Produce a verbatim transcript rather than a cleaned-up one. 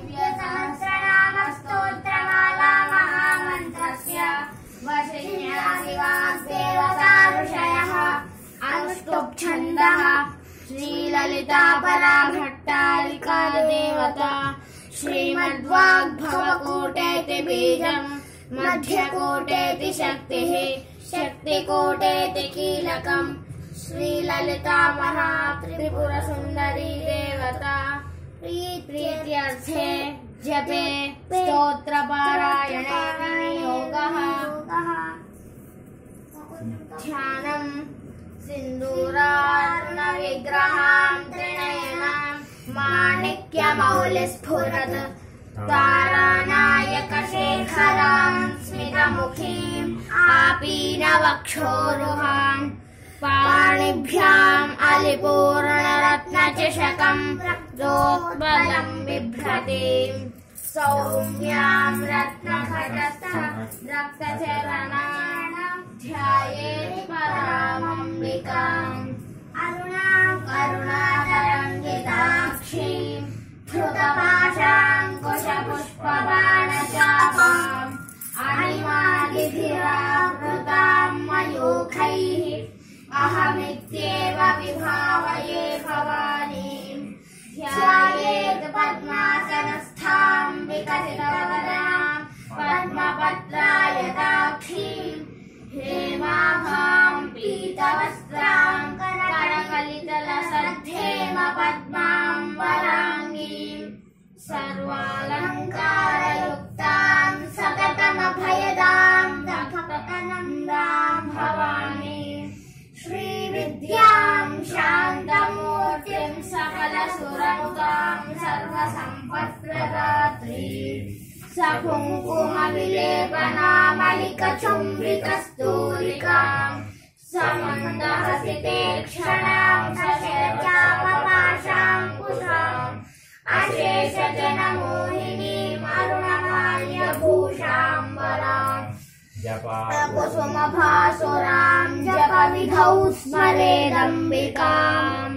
दिव्यसहस्रनामस्तोत्रमाला महामन्त्रस्य वशिन्यादिवाग्देवता ऋषयः अनुष्टुप् श्रीललिता परा भट्टारिका देवता श्रीमद्वाग्भवकूटेति बीजम् मध्यकूटेति शक्तिः शक्तिकूटेति कीलकम् श्रीललिता महात्रिपुरसुन्दरी देवता प्रीत्यर्थे जपे स्तोत्रपारायणे विनियोगः ध्यानम् सिन्दूरार्णविग्रहां त्रिनयनां माणिक्यमौलिस्फुरत् तारानायकशेखरां स्मितमुखीम् आपीनवक्षोरुहाम् पाणिभ्याम् अलिपूर्णरत्नचषकम् प्रोक्तबलं बिभ्रतीम् सौम्यां रत्नखटस्थ रक्तचरणां ध्यायेत् परामम्बिकाम् अरुणां करुणातरङ्गिताक्षीं धृतपाशाङ्कुशपुष्पबाणचापाम् अणिमादिभिरावृतां मयूखैः अहमित्येव विभावये भवानीं ध्यायेत् पद्मासनस्थां विकसितवदनां पद्मपत्रायताक्षीं हेमाभां पीतवस्त्रां करकलितलसद्धेम पद्माम्बराङ्गीं सर्वालङ्कारयुक्तां सततमभयदां भक्तनन्दां भवानीं श्रीविद्यां शान्तमूर्तिं सकलसुरनुतां सर्वसम्पत्प्रदात्रीं सकुङ्कुमविलेपनामलिकचुम्बिकस्तूलिकां समन्दहसिते क्षणां सशरचापपाशाङ्कुशाम् अशेषजनमोहिनीम् अरुणमाल्यभूषाम्बराम् कुसुमभासुरां जपविधौ स्मरेदम्बिकाम्।